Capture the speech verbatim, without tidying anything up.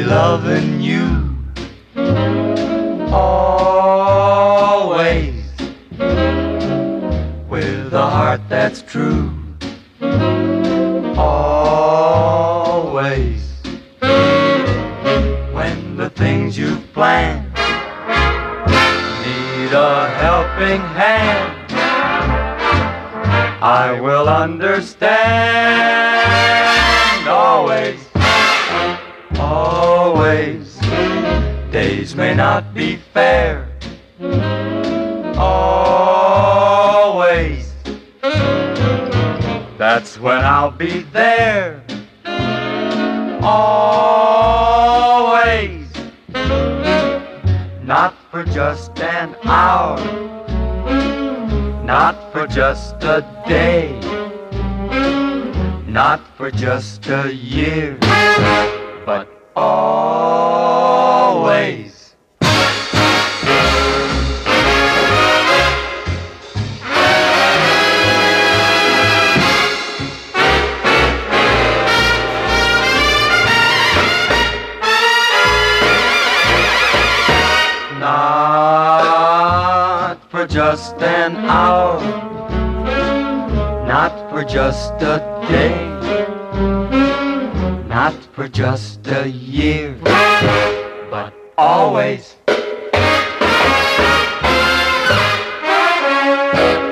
loving you always with a heart that's true. Always when the things you've planned need a helping hand, I will understand. Always, always, days may not be fair. Always, that's when I'll be there. Always, not for just an hour, not for just a day, not for just a year, but always. Not for just an hour, not for just a day, not for just a year, but always.